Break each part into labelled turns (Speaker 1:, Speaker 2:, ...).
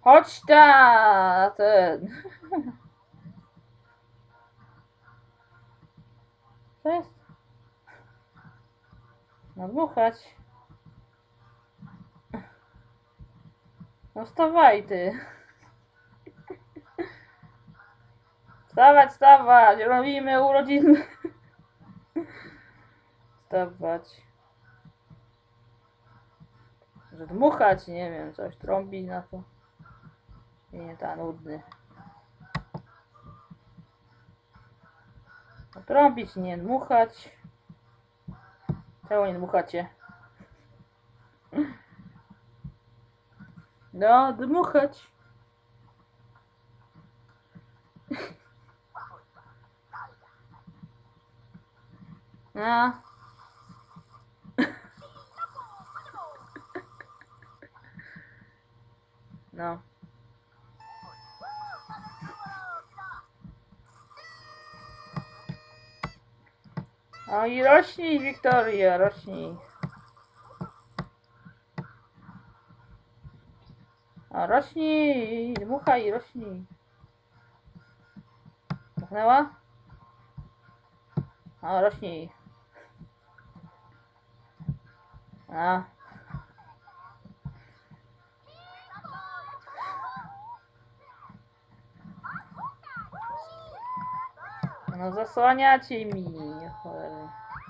Speaker 1: Chodź ta, ten. Co jest? Nadmuchać. No wstawaj ty. Wstawać, wstawać. Robimy urodziny. Wstawać. Że dmuchać, nie wiem, coś trąbić na to. Nie, ta nudny. No, trąbić, nie dmuchać. Czemu nie dmuchacie? No, dmuchać. No. No. O i rośnij, Wiktoria, rośnij. O, rośnij, dmuchaj, rośnij. Machnęła? O, rośnij. A. No zasłaniacie mi, cholera.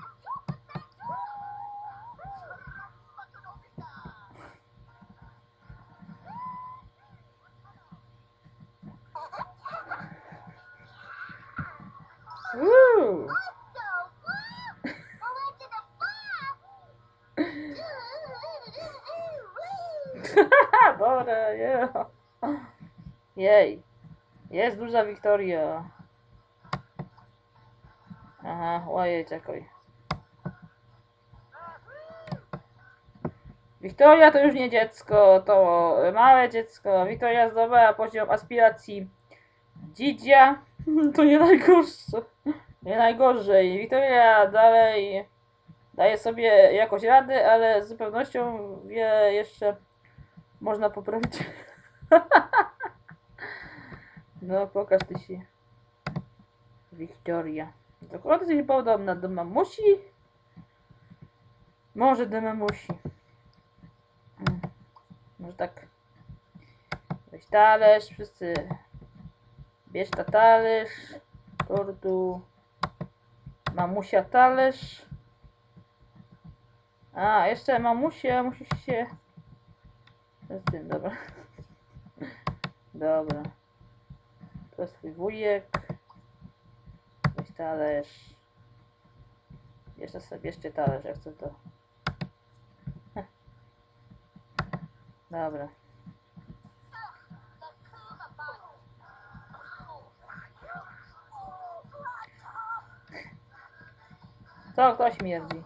Speaker 1: Dobra, yeah. Jej. Jest duża Wiktoria. Aha, ojej, czekaj. Wiktoria to już nie dziecko, to małe dziecko. Wiktoria zdobyła poziom aspiracji dzidzia. To nie najgorsze. Nie najgorzej. Wiktoria dalej daje sobie jakoś rady, ale z pewnością wiele jeszcze można poprawić. No, pokaż ty się. Wiktoria. Dokładnie jesteś podobna do mamusi? Może do mamusi. Może tak. Weź talerz, wszyscy. Bierz ta talerz. Tortu. Mamusia talerz. A, jeszcze mamusia, musisz się... Z tym, dobra. Dobra. To jest twój wujek. Weź talerz. Jeszcze sobie bierzcie talerz, jak chcę to. Dobra. Co kto śmierdzi?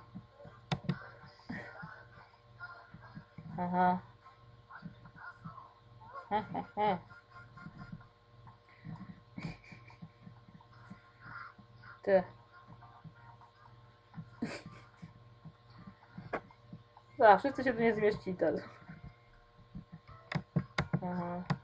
Speaker 1: Aha. Ty. A, wszyscy się tu nie zmieści teraz. Aha.